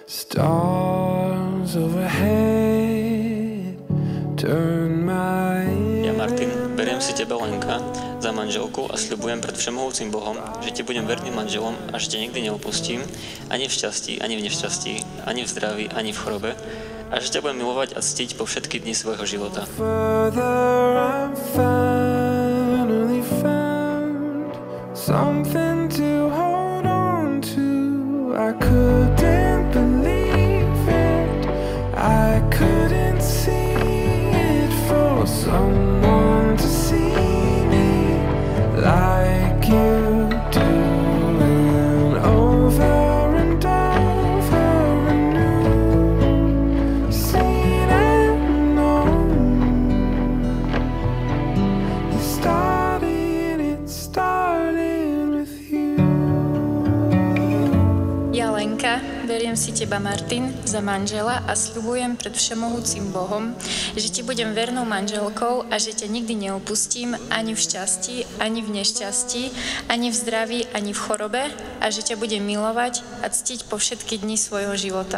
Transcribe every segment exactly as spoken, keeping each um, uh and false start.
Stars overhead turn my Ja, Martin, beriem si teba, Lenka, za manželku a sľubujem pred všemohúcim Bohom, že ti budem verným manželom a že ťa nikdy neopustím, ani v šťastí, ani v nešťastí, ani v zdraví, ani v chorobe, a že ťa budem milovať a ctiť po všetky dni svojho života. further. I'm finally found something to hold on to. I couldn't believe it. I couldn't see it for someone to see me like you do, and over and over anew, seen and known. It started, it started with you. Ja, Lenka, beriem si teba, Martin, za manžela a sľubujem pred všemohúcim Bohom, že ti budem vernou manželkou a že ťa nikdy neopustím ani v šťastí, ani v nešťastí, ani v zdraví, ani v chorobe, a že ťa budem milovať a ctiť po všetky dni svojho života.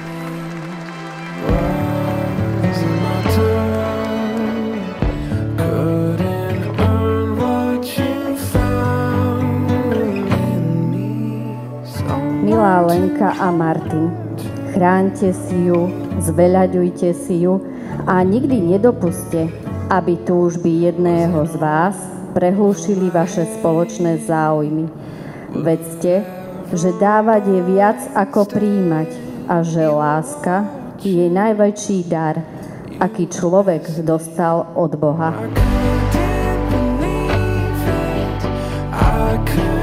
Was my tongue couldn't earn what you found in me. Milá Lenka a Martin, chráňte si ju, zveľaďujte si ju a nikdy nedopuste, aby túžby jedného z vás prehlušili vaše spoločné záujmy. Vedzte, že dávať je viac ako prijímať a že láska je najväčší dar, aký človek dostal od Boha. I couldn't believe it. I couldn't